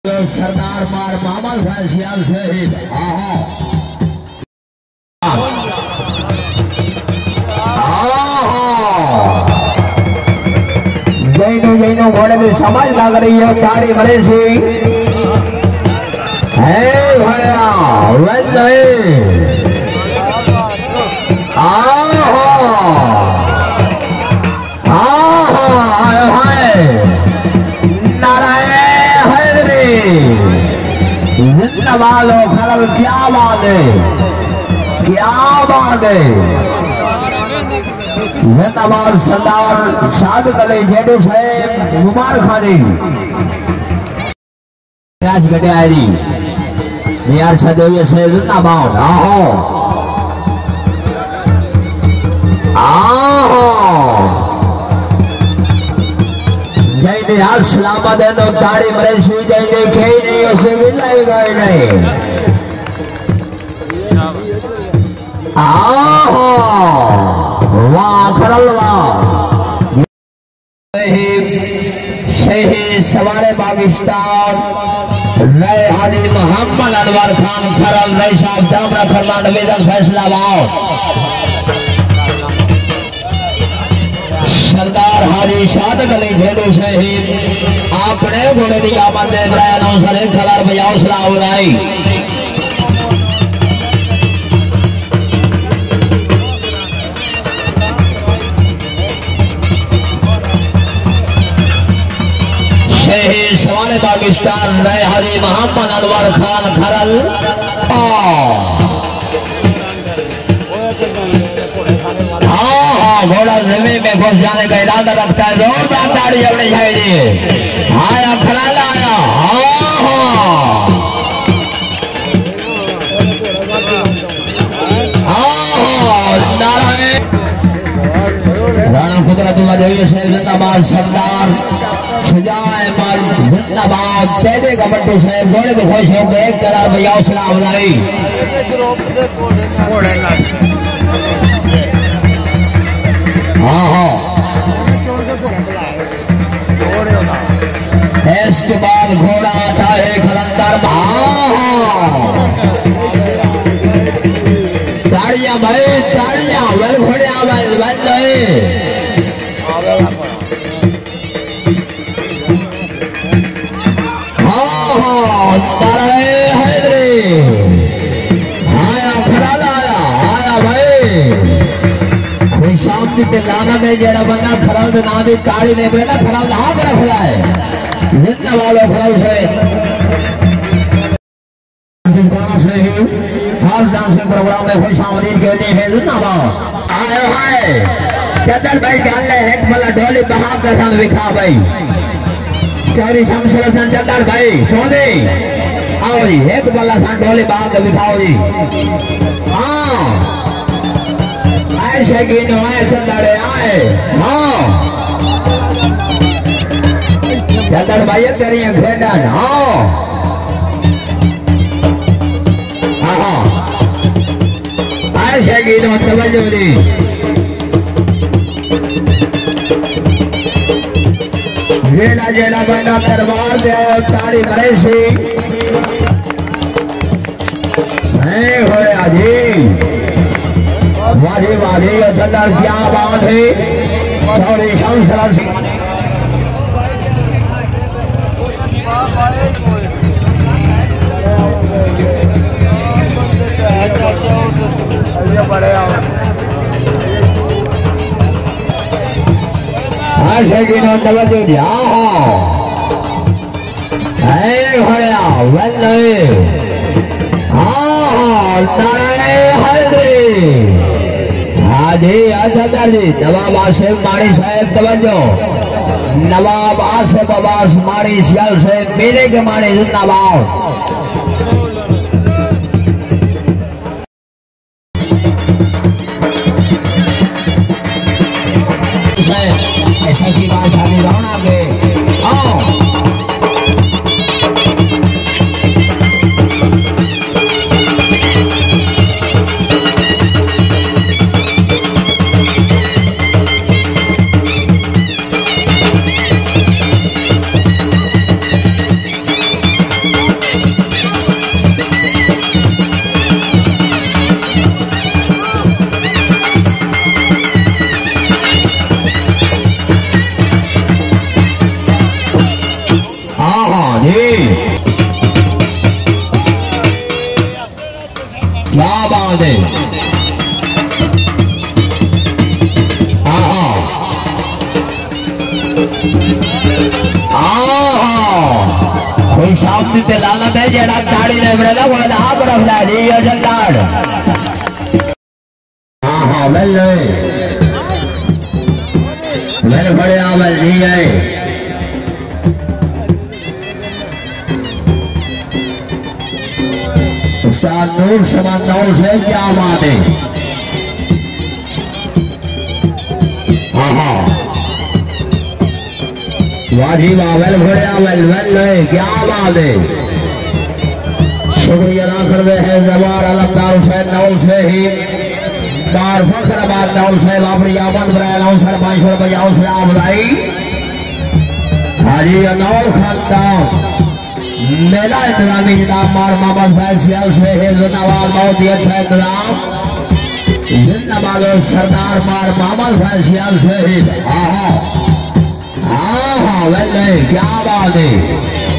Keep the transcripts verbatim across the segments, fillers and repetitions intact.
सरदार मार मामल फैसियल शहीद आहा जैनो जैनो घोड़े में समझ लग रही है दाढ़ी बड़े से है भैया वह जिंदाबाद हो खरल क्या बात है क्या बात है जिंदाबाद सरदार सादत अली जेडू साहेब मुबार खानी राज गटियारी मियार सजोये साहेब जिंदाबाद आहो आहो जय ने हाल सलामत है तो दाढ़ी मरे सी जय ने कहीं नहीं उसे गिलाई गए नहीं आहो वाह खरल वाह शहीद सवारे पाकिस्तान नए हाजी मोहम्मद अनवर खान खरल नई साहब दामरा खरला निवेदन फैसलाबाद सरदार हाजी सादत अली जेडू शहीद आपने घोड़े की आमद इब्राहिम हौसले खबर बजाओ सलाम उलाई शहीद सवाले पाकिस्तान नए हाजी मोहम्मद अनवर खान खरल घोड़ा जमीन में घुस जाने का इरादा रखता है जोरदार ताड़ी अपनी चाहिए आया खड़ा लाया राणा कुदरतुल्लाह जैसे साहब जिंदाबाद सरदार सुजाए माल जिंदाबाद तेरे कबड्डी साहब घोड़े को खुश होकर एक करार भैया सलाम नहीं हाँ हाँ इसके बाद घोड़ा आता है खलंदर ताड़ियां भाई ताड़ियां वेल घोड़े आवाज बंद हाँ हाँ तारे हैदरी आया खड़ा लाया आया भाई शांति ते लाना दे जेड़ा बंदा खरल दे ना दे ताड़ी ने बेटा खरल ला कर रखला है जितना वालों खरल से गाना से ही खास डांसिंग प्रोग्राम में खुश आमदीद कहते हैं जिंदाबाद आए हाय चदर भाई डाल ले एक भला ढोली बहा के संग विखा भाई चारी शमशेर सन चदर भाई सोने आओ जी एक भला सन ढोली बहा के विखाओ जी हाँ ऐसे की नो आए चंदड़े आए हाँ चंदड़ भाई करिए खेडन हाँ हाँ ऐसे की नो तवज्जो दी जेड़ा जेड़ा बंदा दरबार दे ताड़ी मरे सी नहीं होया जी वादी वादी चंदर क्या बात है चौड़ी शमशेर ऐसे की नो तवज्जो दिया है होया वल्ले हाँ तारे हल्दी हाजी अच्छा जी नवाब आसिफ माड़ी साहब तवज्जो नवाब आसिफ अब्बास माड़ी सियाल से मेरे के माड़ी जिंदाबाद ऐसा की बात शादी रौना के आओ क्या बात है। आहा कोई सामने ते लानत है जेड़ा ताड़ी ने बड़ा वो आग रखदा जी ये जंदाड़। आहा वेल वेल बड़े आवल जी है। उस्ताद नूर शमान नौल से क्या बात है। आहा वाजी वाह वेल बड़े आवल वेल क्या बात है। शुक्रिया अदा करते हैं जवार अलमदार हुसैन नौल से ही दार फखराबाद नौल से बाबरी आमद बराए नौ सौ पाँच सौ रुपया उसने आमदाई हाजी नौल खानदान मेला इंतजामी निजाम मार मोहम्मद फैसल से है जिंदाबाद बहुत ही अच्छा इंतजाम जिंदाबाद सरदार मार मोहम्मद फैसल से है। आहा आहा वेल क्या बात है।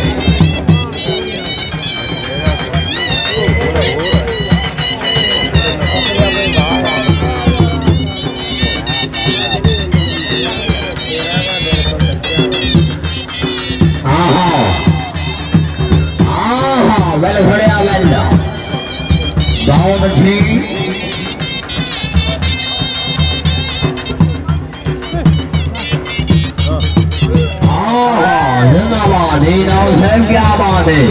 वेल घड़िया वेल बहुत अच्छी। जिंदाबाद साहब क्या बात है।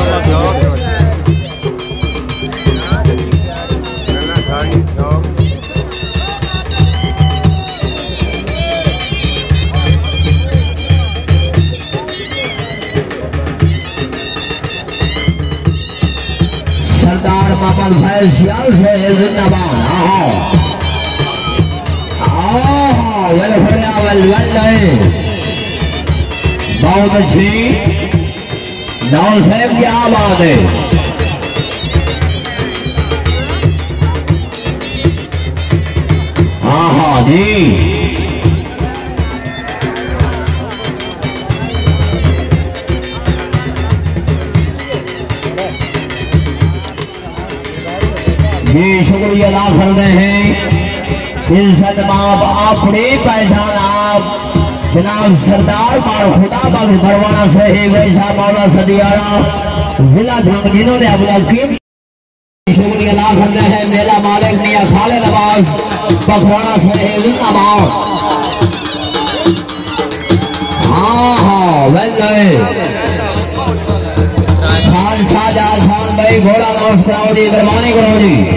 सरदार मोहम्मद फैसल से जिंदाबाद। आओ आओ वेल बढ़िया वेल वेल बहुत अच्छी नौल साहब क्या बात है। हाँ हाँ जी ये शुक्रिया अदा करते हैं इज्जत माप अपनी पहचान आप जनाब सरदार मार खुदा बाग परवाना से ही वैसा मौला सदियारा जिला धंग जिन्होंने अपना कीम शुक्रिया अदा करते हैं मेला मालिक मियां खाले नवाज बखराना से ही जिंदाबाद। हाँ हाँ वेल खान शाहजहां खान भाई घोड़ा नौश कराओ जी मेहरबानी करो जी।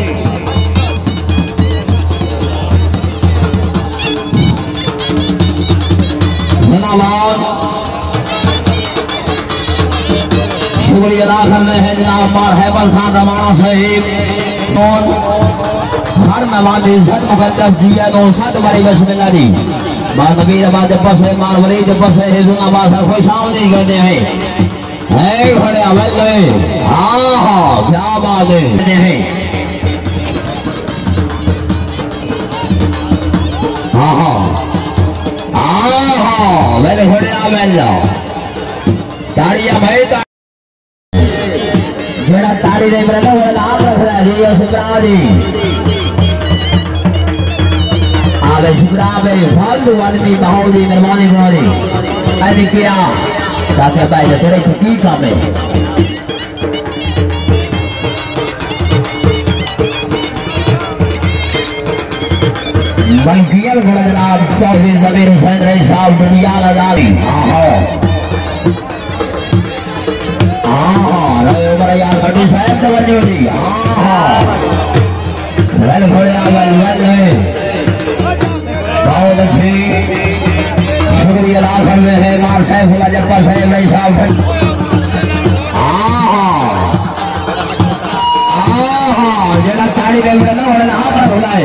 शुक्रिया अदा करते हैं जनाब मार हैबल खान रमाना साहिब हर मेहमान की इज्जत मुकद्दस दी है तो सत बड़ी बिस्मिल्लाह दी बात नबी आबाद पसे मार वली पसे जिंदाबाद सर खुश आमदीद कहते हैं है खड़े अवल गए। हाँ हाँ क्या बात है। हाँ हाँ हाँ वेल खड़े अवल ताड़िया भाई जेड़ा ताड़ी नहीं बना वो नाम रख रहा है जी सुब्रा जी आवे सुब्रा भाई फालतू आदमी बहुत ही मेहरबानी करो ऐसे किया ताकि भाई तेरे को की काम है। बंकियल खड़ा जनाब चौधरी जमीर हुसैन रही साहब दुनिया लगावी। यार बटू साहब तवज्जो दी। वेल घोड़िया वेल वेल बहुत अच्छी शुक्रिया अदा करते हैं मार सैफुल्लाह जब्बार साहब भाई साहब। जेड़ा ताड़ी दे ना वो ना पर बुलाए।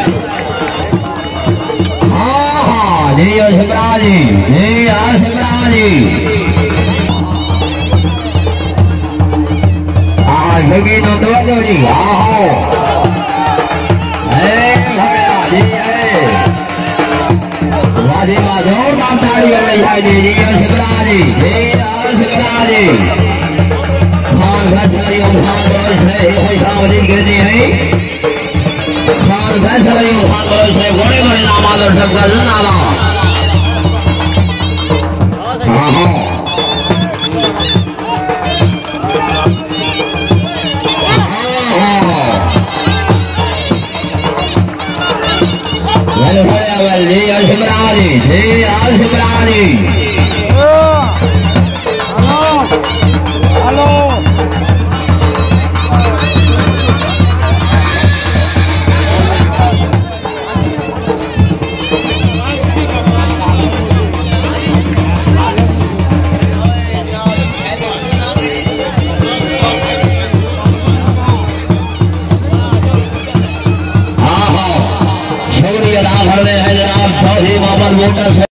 हाँ हाँ जी शिवरा जी जी हाँ शिवरा जी जी आओ जी वादी वाह तमाम ताड़ी कर रही है जी जी शिवराज जी जी शिवराज जी खान फैसला यूं खान बोल से कोई सामने कहते हैं खान फैसला यूं खान बोल से बड़े बड़े नाम आदर सबका जिंदाबाद हाँ हाँ जी शिवराजी जी शिवराजी हेलो शुक्रिया अदा कर रहे हैं जनाब चौधरी मोहम्मद मोटर